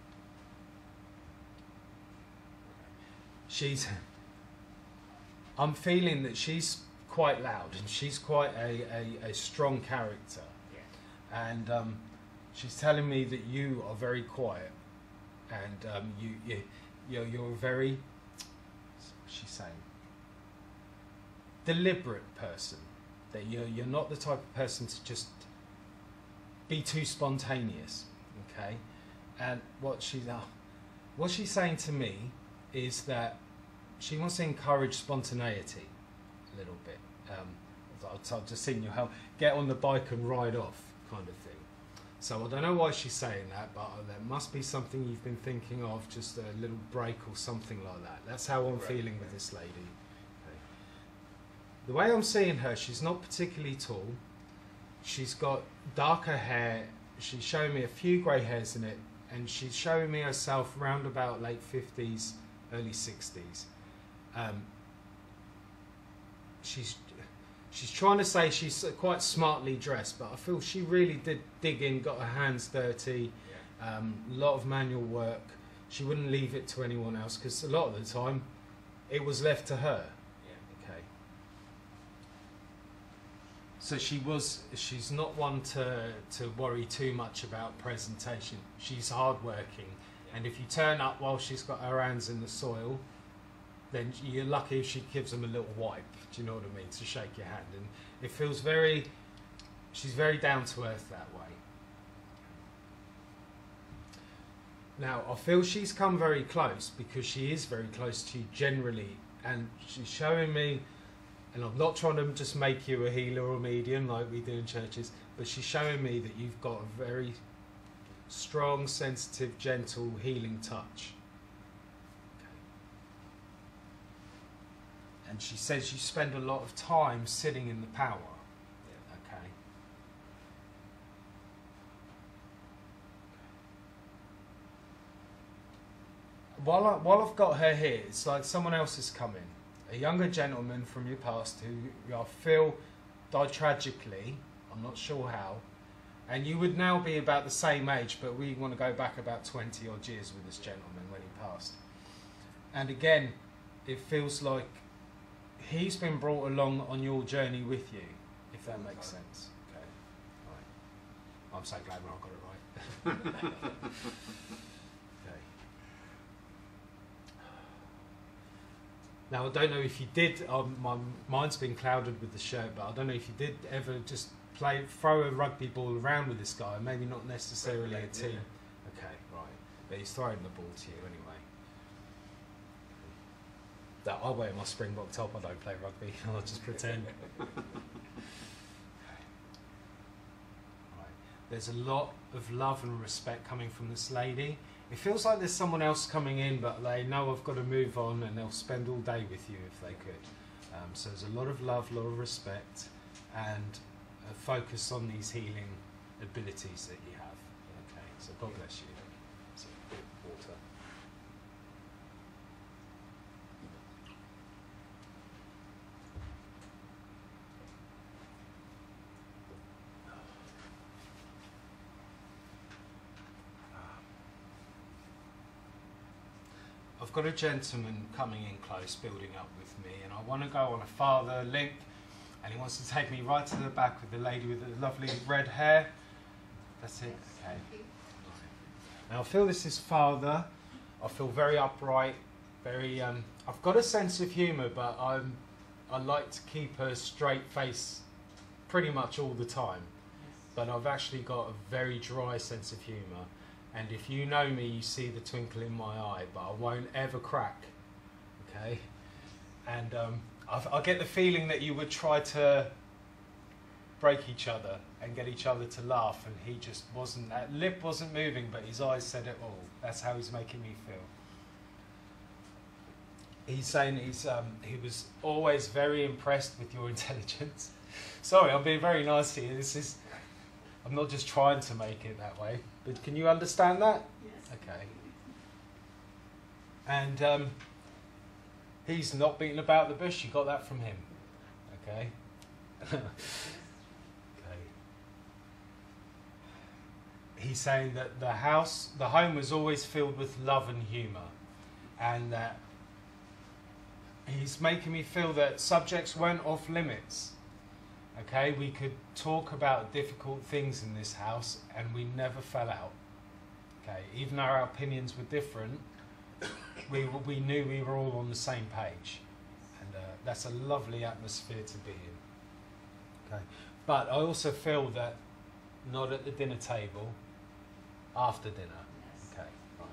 She's. I'm feeling that she's quite loud, and she's quite a, a, a strong character. Yeah. And um, she's telling me that you are very quiet, and um, you, you, you're, you're a very, what's she saying? Deliberate person. That you're, you're not the type of person to just be too spontaneous, okay? And what she's, uh, what she's saying to me is that she wants to encourage spontaneity a little bit. Um, I've, I've just seen you how get on the bike and ride off kind of thing. So I don't know why she's saying that, but there must be something you've been thinking of, just a little break or something like that. That's how I'm feeling with this lady. Okay. The way I'm seeing her, she's not particularly tall. She's got darker hair. She's showing me a few grey hairs in it, and she's showing me herself round about late fifties, early sixties. Um, she's she's trying to say she's quite smartly dressed, but I feel she really did dig in, got her hands dirty, a um, lot of manual work. She wouldn't leave it to anyone else, because a lot of the time it was left to her. Okay. So she was, she's not one to, to worry too much about presentation. She's hardworking, and if you turn up while she's got her hands in the soil, then you're lucky if she gives them a little wipe, do you know what I mean, to shake your hand. And it feels very, she's very down to earth that way. Now, I feel she's come very close, because she is very close to you generally, and she's showing me, and I'm not trying to just make you a healer or medium like we do in churches, but she's showing me that you've got a very strong, sensitive, gentle, healing touch. And she says you spend a lot of time sitting in the power. Yeah. Okay. While, I, while I've got her here, it's like someone else has come in. A younger gentleman from your past who I feel died tragically. I'm not sure how. And you would now be about the same age, but we want to go back about twenty odd years with this gentleman when he passed. And again, it feels like he's been brought along on your journey with you, if that makes sense. Okay. Right. I'm so glad when I got it right. Okay. Now, I don't know if you did, um, my mind's been clouded with the shirt, but I don't know if you did ever just play, throw a rugby ball around with this guy, maybe not necessarily a team. Okay, right. But he's throwing the ball to you anyway. That I wear my Springbok top, I don't play rugby, I'll just pretend. Okay. Right. There's a lot of love and respect coming from this lady. It feels like there's someone else coming in, but they know I've got to move on, and they'll spend all day with you if they could. Um, so there's a lot of love, a lot of respect, and a focus on these healing abilities that you have. Okay, so God bless you. So, water. I've got a gentleman coming in close, building up with me, and I want to go on a farther link, and he wants to take me right to the back with the lady with the lovely red hair. That's it? Okay. Now I feel this is farther. I feel very upright, very, um, I've got a sense of humour, but I'm, I like to keep a straight face pretty much all the time. But I've actually got a very dry sense of humour. And if you know me, you see the twinkle in my eye, but I won't ever crack, okay? And um, I've, I get the feeling that you would try to break each other and get each other to laugh, and he just wasn't, that lip wasn't moving, but his eyes said it all. That's how he's making me feel. He's saying he's, um, he was always very impressed with your intelligence. Sorry, I'm being very nice to you. This is, I'm not just trying to make it that way. But can you understand that? Yes. Okay. And um, he's not beating about the bush. You got that from him. Okay. Okay. He's saying that the house, the home was always filled with love and humour. And that he's making me feel that subjects weren't off limits. Okay, we could talk about difficult things in this house and we never fell out. Okay, even though our opinions were different, we, we knew we were all on the same page. And uh, that's a lovely atmosphere to be in. Okay, but I also feel that not at the dinner table, after dinner. Yes. Okay, right.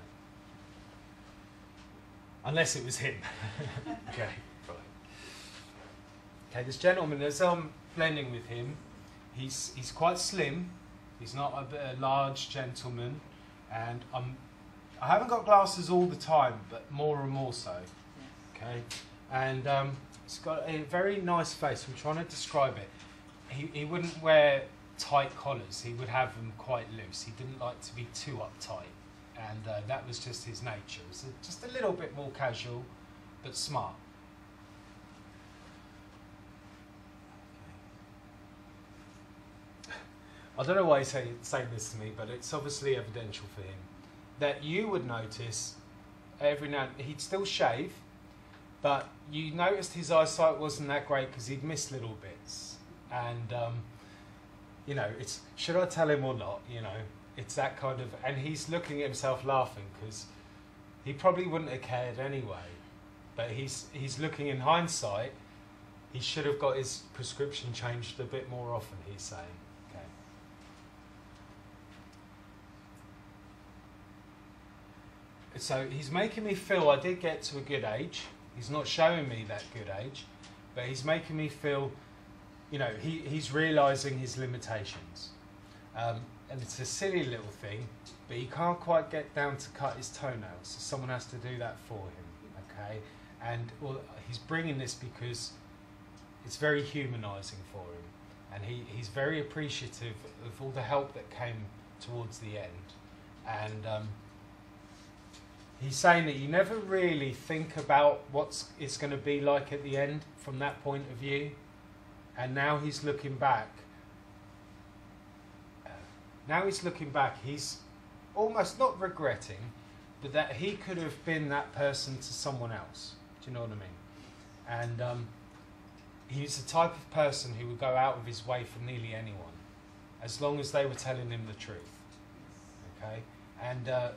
Unless it was him. Okay, right. Okay, this gentleman, as I'm blending with him, he's he's quite slim. He's not a, a large gentleman, and I'm I haven't got glasses all the time, but more and more so. Okay, and um, he's got a very nice face. I'm trying to describe it. He he wouldn't wear tight collars. He would have them quite loose. He didn't like to be too uptight, and uh, that was just his nature. It was a, just a little bit more casual, but smart. I don't know why he's say, saying this to me, but it's obviously evidential for him. That you would notice every now and then, he'd still shave, but you noticed his eyesight wasn't that great because he'd miss little bits. And, um, you know, it's, should I tell him or not? You know, it's that kind of, and he's looking at himself laughing because he probably wouldn't have cared anyway. But he's, he's looking in hindsight, he should have got his prescription changed a bit more often, he's saying. So he's making me feel I did get to a good age. He's not showing me that good age, but he's making me feel, you know, he, he's realising his limitations. Um, and it's a silly little thing, but he can't quite get down to cut his toenails, so someone has to do that for him, okay? And well, he's bringing this because it's very humanising for him, and he, he's very appreciative of all the help that came towards the end. And um, he's saying that you never really think about what it's going to be like at the end from that point of view. And now he's looking back. Uh, now he's looking back, he's almost not regretting, but that he could have been that person to someone else. Do you know what I mean? And um, he's the type of person who would go out of his way for nearly anyone, as long as they were telling him the truth. Okay? And... Uh,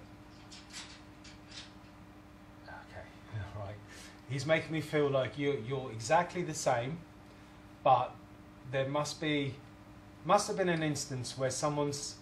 Right. He's making me feel like you're, you're exactly the same, but there must be, must have been an instance where someone's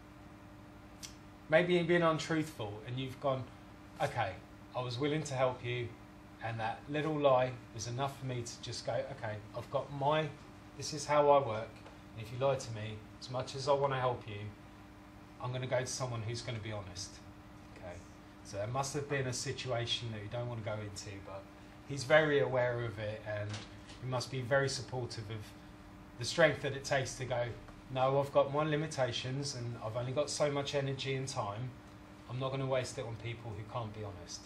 maybe been untruthful and you've gone, okay, I was willing to help you, and that little lie was enough for me to just go, okay, I've got my, this is how I work, and if you lie to me, as much as I want to help you, I'm going to go to someone who's going to be honest. So there must have been a situation that you don't want to go into, but he's very aware of it, and he must be very supportive of the strength that it takes to go, no, I've got my limitations and I've only got so much energy and time. I'm not going to waste it on people who can't be honest.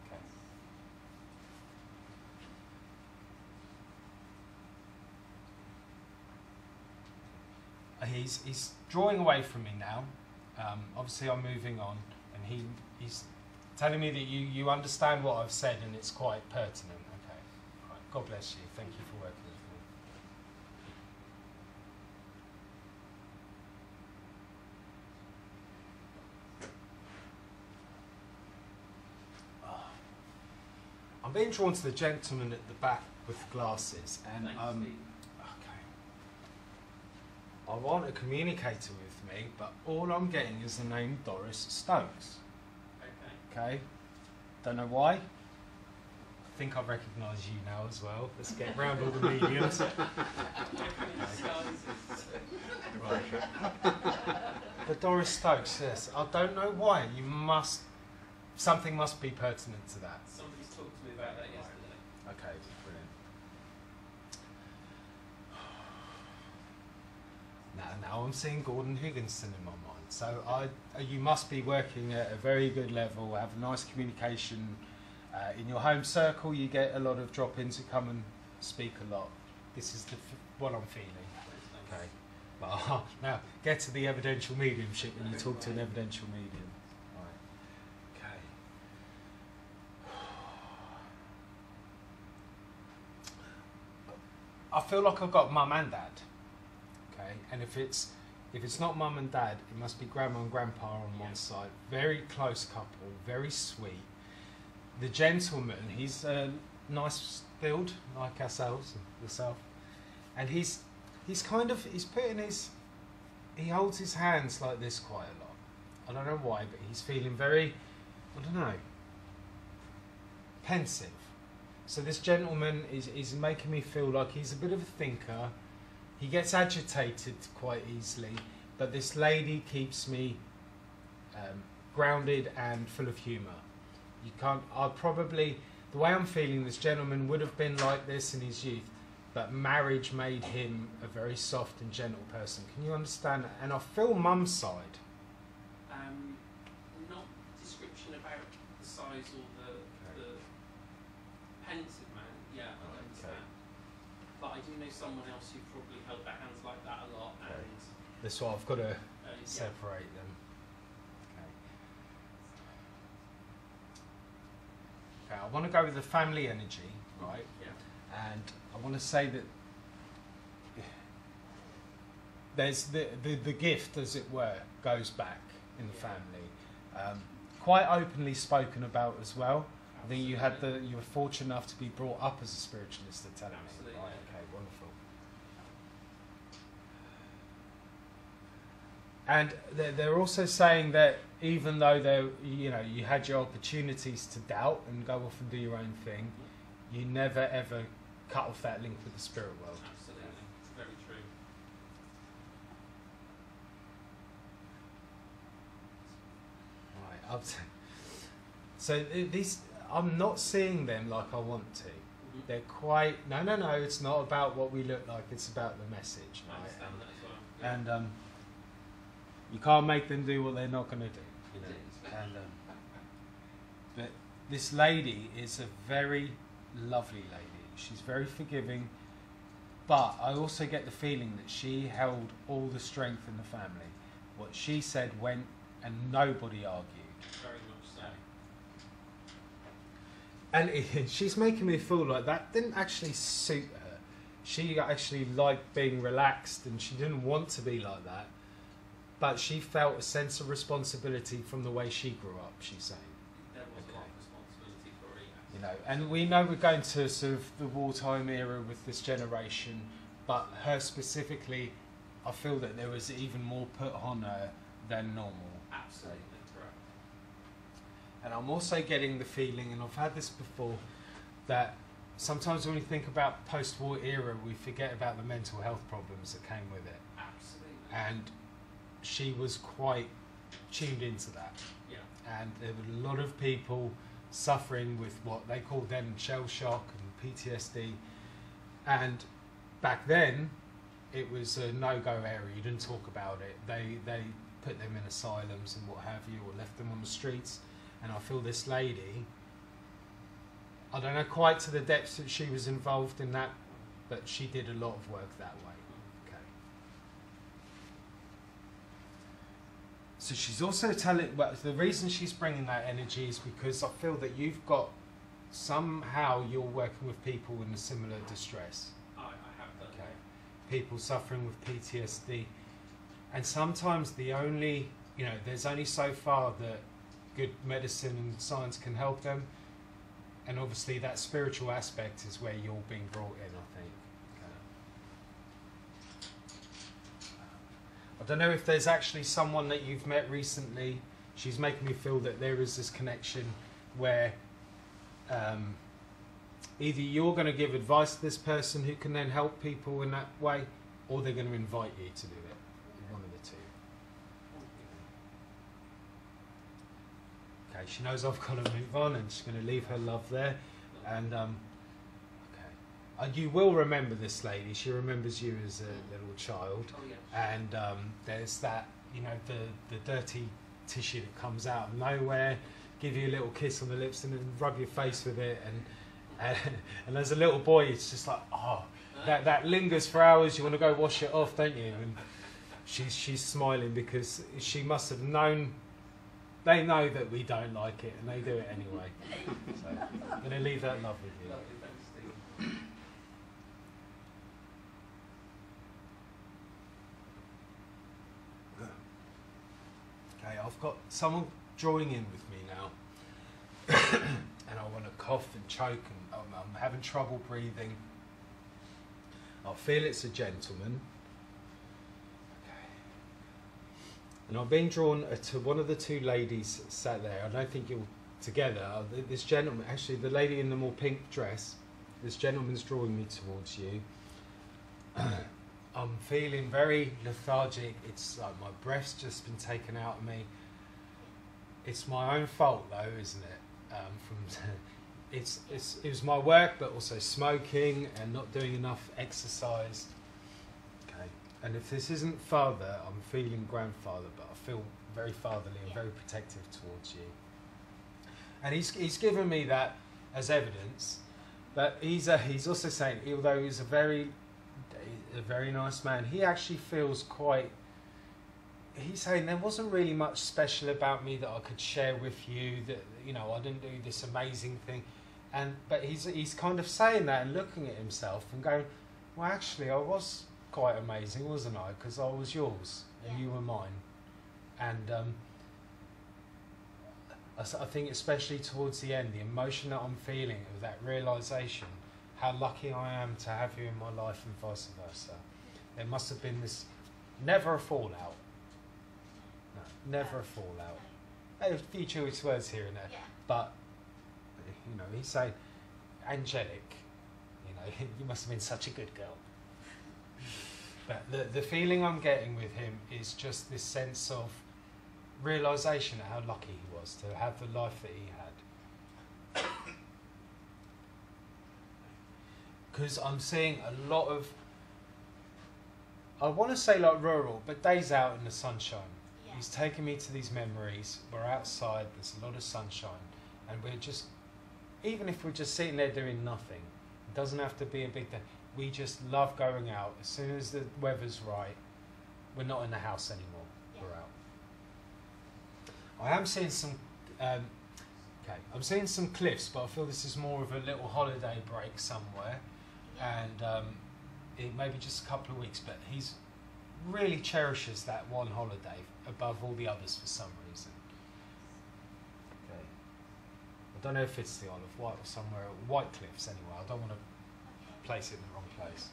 Okay. He's, he's drawing away from me now. Um, obviously I'm moving on, and he, he's telling me that you, you understand what I've said and it's quite pertinent. Okay. Right. God bless you. Thank you for working with me. I'm being drawn to the gentleman at the back with glasses, and um, okay. I want a communicator with me, but all I'm getting is the name Doris Stokes. Okay. Okay. Don't know why. I think I recognise you now as well. Let's get round all the mediums. But Doris Stokes, yes. I don't know why. You must. Something must be pertinent to that. Somebody's talked to me about that yesterday. Okay, brilliant. Now, now I'm seeing Gordon Higginson in my mind. So I, uh, you must be working at a very good level, have nice communication. Uh, in your home circle, you get a lot of drop-ins who come and speak a lot. This is the f what I'm feeling. Okay. But uh, now, get to the evidential mediumship when you talk to an evidential medium. Right. Okay. I feel like I've got mum and dad. Okay, and if it's if it's not mum and dad, it must be grandma and grandpa on yeah. one side. Very close couple, very sweet. The gentleman, he's a nice build, like ourselves, yourself, and he's he's kind of he's putting his he holds his hands like this quite a lot. I don't know why, but he's feeling very, I don't know, pensive. So this gentleman is is making me feel like he's a bit of a thinker. He gets agitated quite easily, but this lady keeps me um, grounded and full of humour. You can't. I probably the way I'm feeling, this gentleman would have been like this in his youth, but marriage made him a very soft and gentle person. Can you understand that? And I feel mum's side. Um, not description about the size or the, okay. the pensive man. Yeah, I Right, understand. okay. But I do know someone else who probably held their hands like that a lot, Okay. and That's why I've got to uh, yeah. separate them. Okay. Okay, I want to go with the family energy, right? Yeah. And I want to say that there's the, the, the gift, as it were, goes back in the family. Um, quite openly spoken about as well. I think you had the you were fortunate enough to be brought up as a spiritualist at telling me. Absolutely. Right, okay, wonderful. And they're, they're also saying that even though they you know you had your opportunities to doubt and go off and do your own thing, you never ever cut off that link with the spirit world. Absolutely. It's very true. Right, up to, so th- these I'm not seeing them like I want to. Mm-hmm. They're quite no, no, no. It's not about what we look like. It's about the message. I Right? understand that as well. Yeah. And um, you can't make them do what they're not going to do. You know? Indeed. And um, but this lady is a very lovely lady. She's very forgiving. But I also get the feeling that she held all the strength in the family. What she said went, and nobody argued. Very much so. And it, she's making me feel like that didn't actually suit her. She actually liked being relaxed, and she didn't want to be like that. But she felt a sense of responsibility from the way she grew up, she's saying. There was Okay. a lot of responsibility for her. You know, and we know we're going to sort of the wartime era with this generation, but her specifically, I feel that there was even more put on her than normal. Absolutely correct. And I'm also getting the feeling, and I've had this before, that sometimes when we think about post-war era, we forget about the mental health problems that came with it. Absolutely. And she was quite tuned into that. Yeah. And there were a lot of people suffering with what they called then shell shock and P T S D. And back then, it was a no-go area. You didn't talk about it. They they put them in asylums and what have you, or left them on the streets. And I feel this lady, I don't know quite to the depths that she was involved in that, but she did a lot of work that way. Okay. So she's also telling, well, the reason she's bringing that energy is because I feel that you've got, somehow you're working with people in a similar distress. I, I have done. Okay. People suffering with P T S D. And sometimes the only, you know, there's only so far that good medicine and science can help them. And obviously that spiritual aspect is where you're being brought in, I think. Okay. I don't know if there's actually someone that you've met recently. She's making me feel that there is this connection where um, either you're going to give advice to this person who can then help people in that way, or they're going to invite you to do it. One of the two. Okay, she knows I've got to move on, and she's going to leave her love there. And um, okay, uh, you will remember this lady. She remembers you as a little child. Oh, yeah. And um, there's that, you know, the the dirty tissue that comes out of nowhere. Give you a little kiss on the lips and then rub your face with it. And and, and as a little boy, it's just like, oh, that that lingers for hours. You want to go wash it off, don't you? And she's she's smiling because she must have known. They know that we don't like it, and they do it anyway. So I'm going to leave that love with you. Lovely, thanks, Steve. Okay, I've got someone drawing in with me now, and I want to cough and choke, and I'm, I'm having trouble breathing. I feel it's a gentleman. Okay. And I'm being drawn to one of the two ladies sat there. I don't think you're together. This gentleman, actually, the lady in the more pink dress, this gentleman's drawing me towards you. I'm feeling very lethargic. It's like my breath's just been taken out of me. It's my own fault, though, isn't it? Um, from it's, it's it was my work, but also smoking and not doing enough exercise. Okay. And if this isn't father, I'm feeling grandfather, but I feel very fatherly and very protective towards you. And he's he's given me that as evidence, but he's a, he's also saying, although he's a very a very nice man, he actually feels quite, he's saying there wasn't really much special about me that I could share with you, that, you know, I didn't do this amazing thing. And but he's he's kind of saying that and looking at himself and going, well, actually I was quite amazing, wasn't I? Because I was yours and you were mine. And um, I, I think especially towards the end, the emotion that I'm feeling of that realisation, how lucky I am to have you in my life and vice versa. There must have been this, never a fallout. No, never a fallout. A few choice words here and there, but you know, he's saying, angelic. You know, you must have been such a good girl. But the the feeling I'm getting with him is just this sense of realisation of how lucky he was to have the life that he had. Because I'm seeing a lot of, I want to say like rural, but days out in the sunshine. Yeah. He's taking me to these memories. We're outside, there's a lot of sunshine, and we're just, even if we're just sitting there doing nothing, it doesn't have to be a big day. We just love going out. As soon as the weather's right, we're not in the house anymore. Yeah. We're out. I am seeing some, um, okay, I'm seeing some cliffs, but I feel this is more of a little holiday break somewhere. And um, it may be just a couple of weeks, but he's really cherishes that one holiday above all the others for some reason. Okay. I don't know if it's the Isle of Wight or somewhere, White Cliffs anyway. I don't want to place it in the wrong place.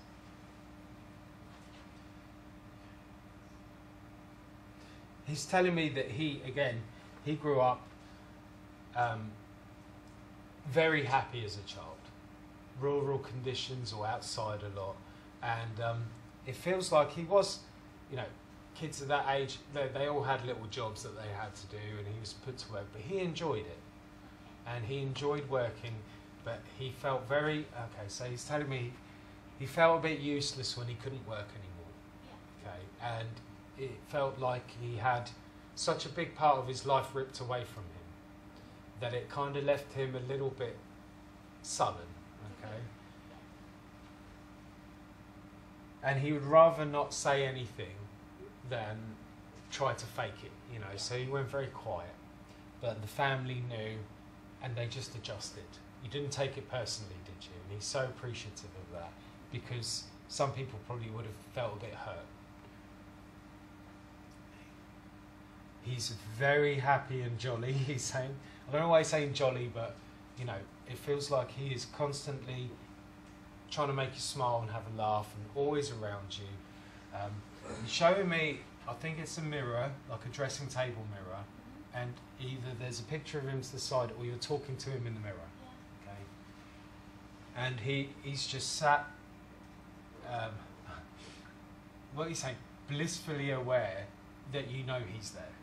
He's telling me that he, again, he grew up um, very happy as a child. Rural conditions or outside a lot, and um, it feels like he was, you know, kids at that age, they, they all had little jobs that they had to do, and he was put to work, but he enjoyed it, and he enjoyed working, but he felt very, okay, so he's telling me he felt a bit useless when he couldn't work anymore. okay, and it felt like he had such a big part of his life ripped away from him that it kind of left him a little bit sullen, okay. And he would rather not say anything than try to fake it, you know, so he went very quiet. But the family knew, and they just adjusted. You didn't take it personally, did you? And he's so appreciative of that, because some people probably would have felt a bit hurt. He's very happy and jolly, he's saying. I don't know why he's saying jolly, but, you know, it feels like he is constantly trying to make you smile and have a laugh and always around you. Um, he's showing me, I think it's a mirror, like a dressing table mirror, and either there's a picture of him to the side or you're talking to him in the mirror. Okay? And he, he's just sat, um, what are you saying, blissfully aware that you know he's there.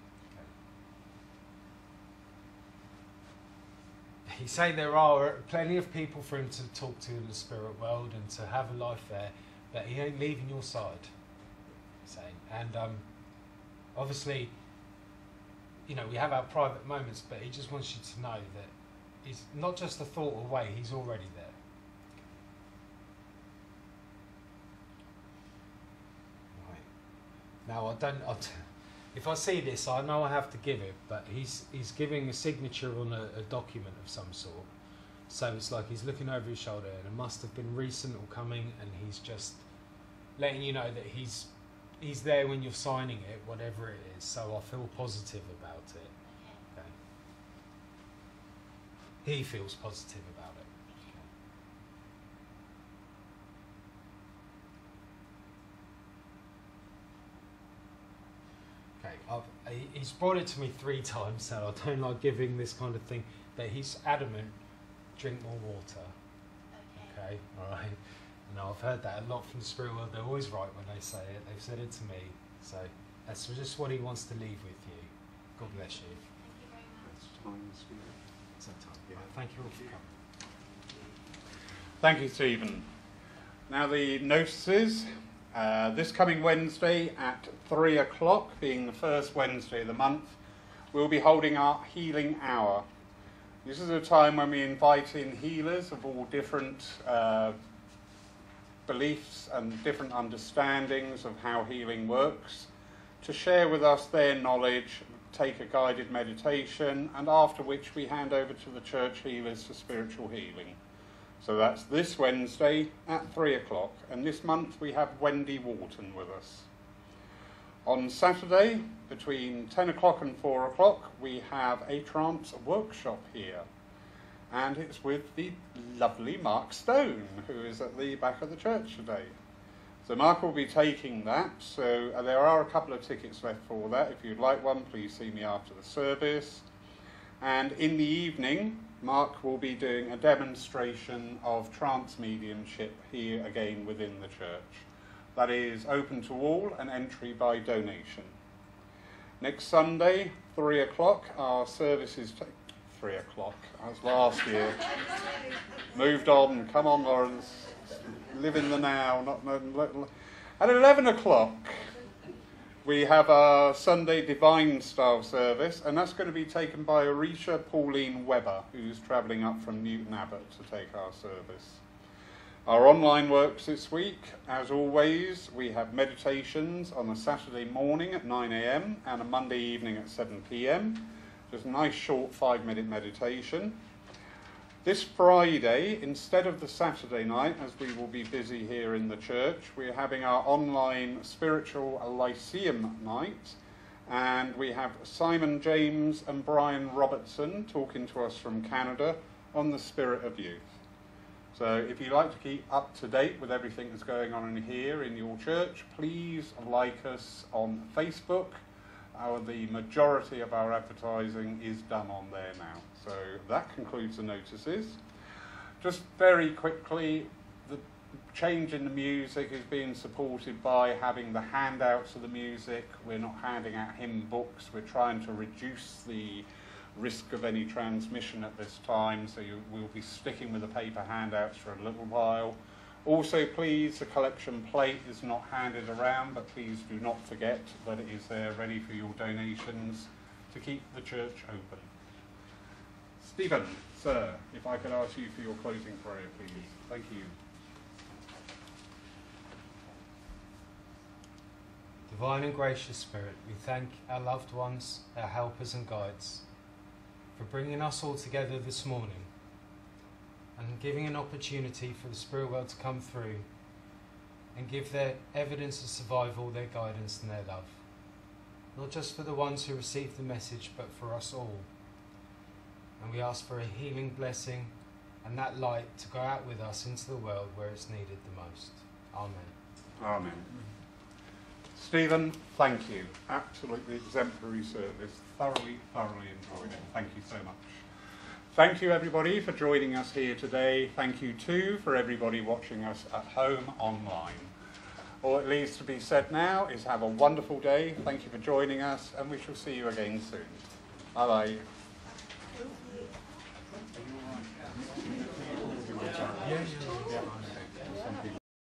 He's saying there are plenty of people for him to talk to in the spirit world and to have a life there, but he ain't leaving your side. He's saying, and um, obviously, you know, we have our private moments, but he just wants you to know that he's not just a thought away; he's already there. Right. Now, I don't. I t- If I see this, I know I have to give it, but he's he's giving a signature on a, a document of some sort. So it's like he's looking over his shoulder, and it must have been recent or coming, and he's just letting you know that he's he's there when you're signing it, whatever it is. So I feel positive about it. Okay. He feels positive about it. Okay, I've, he- he's brought it to me three times, so I don't like giving this kind of thing, but he's adamant, drink more water. Okay, all right. And I've heard that a lot from the spirit world. They're always right when they say it. They've said it to me. So that's just what he wants to leave with you. God bless you. It's that time. Yeah. Thank you all for coming. Thank you, Stephen. Now the notices. Uh, this coming Wednesday at three o'clock, being the first Wednesday of the month, we'll be holding our healing hour. This is a time when we invite in healers of all different uh, beliefs and different understandings of how healing works, to share with us their knowledge, take a guided meditation, and after which we hand over to the church healers for spiritual healing. So that's this Wednesday at three o'clock, and this month we have Wendy Wharton with us. On Saturday, between ten o'clock and four o'clock, we have a trance workshop here, and it's with the lovely Mark Stone, who is at the back of the church today. So Mark will be taking that, so uh, there are a couple of tickets left for that. If you'd like one, please see me after the service. And in the evening, Mark will be doing a demonstration of trance mediumship here again within the church. That is open to all and entry by donation. Next Sunday, three o'clock, our service is t- three o'clock, as last year. Moved on, come on Lawrence, live in the now. Not, not, not. At eleven o'clock, we have our Sunday Divine Style service, and that's going to be taken by Orisha Pauline Webber, who's travelling up from Newton Abbot to take our service. Our online works this week, as always, we have meditations on a Saturday morning at nine a.m. and a Monday evening at seven p.m. Just a nice short five-minute meditation. This Friday, instead of the Saturday night, as we will be busy here in the church, we're having our online spiritual Lyceum night, and we have Simon James and Brian Robertson talking to us from Canada on the spirit of youth. So if you like to keep up to date with everything that's going on in here in your church, please like us on Facebook. Our, the majority of our advertising is done on there now. So that concludes the notices. Just very quickly, the change in the music is being supported by having the handouts of the music. We're not handing out hymn books. We're trying to reduce the risk of any transmission at this time, so you, we'll be sticking with the paper handouts for a little while. Also, please, the collection plate is not handed around, but please do not forget that it is there ready for your donations to keep the church open. Stephen, sir, if I could ask you for your closing prayer, please. Thank you. Divine and gracious Spirit, we thank our loved ones, our helpers and guides, for bringing us all together this morning and giving an opportunity for the spirit world to come through and give their evidence of survival, their guidance and their love. Not just for the ones who received the message, but for us all. And we ask for a healing blessing and that light to go out with us into the world where it's needed the most. Amen. Amen. Stephen, thank you. Absolutely exemplary service. Thoroughly, thoroughly enjoyed it. Thank you so much. Thank you, everybody, for joining us here today. Thank you, too, for everybody watching us at home online. All that leaves to be said now is have a wonderful day. Thank you for joining us, and we shall see you again soon. Bye-bye. Yeah, yeah. Some people